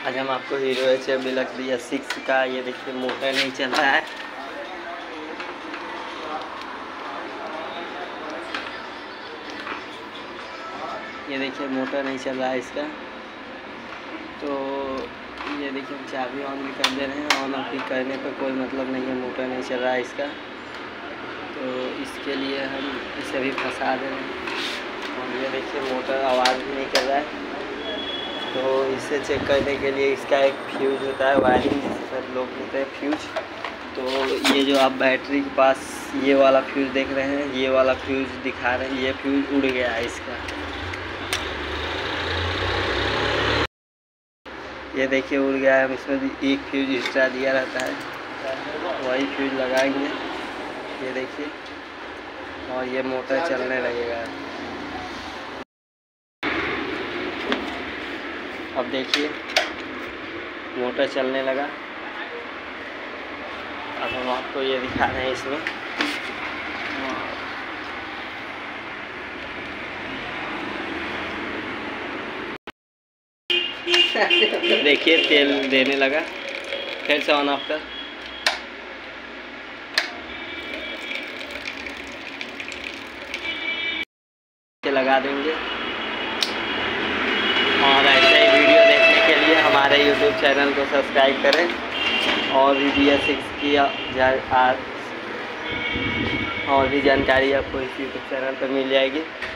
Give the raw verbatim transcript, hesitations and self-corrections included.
आज हम आपको Hero H F deluxe B S six का ये देखिए मोटर नहीं चल रहा है। ये देखिए मोटर नहीं चल रहा है इसका। तो ये देखिए हम चाबी ऑन भी कर दे रहे हैं, ऑन ऑफ भी करने पर कोई मतलब नहीं है, मोटर नहीं चल रहा है इसका। तो इसके लिए हम इसे भी फंसा दे रहे हैं और ये देखिए मोटर आवाज़ भी नहीं कर रहा है। तो इसे चेक करने के लिए इसका एक फ्यूज होता है, वायरिंग सब लोग होते हैं फ्यूज। तो ये जो आप बैटरी के पास ये वाला फ्यूज देख रहे हैं, ये वाला फ्यूज दिखा रहे हैं, ये फ्यूज उड़ गया है इसका। ये देखिए उड़ गया है। हम इसमें भी एक फ्यूज एक्स्ट्रा दिया रहता है, वही फ्यूज लगाएंगे। ये देखिए और ये मोटर चलने लगेगा। अब देखिए मोटर चलने लगा। अब हम आपको ये दिखा रहे हैं इसमें। देखिए तेल देने लगा, फिर से ऑन ऑफ कर। लगा देंगे और ऐसे ही वीडियो देखने के लिए हमारे यूट्यूब चैनल को सब्सक्राइब करें और भी बी एस सिक्स की और भी जानकारी आपको इस यूट्यूब चैनल पर मिल जाएगी।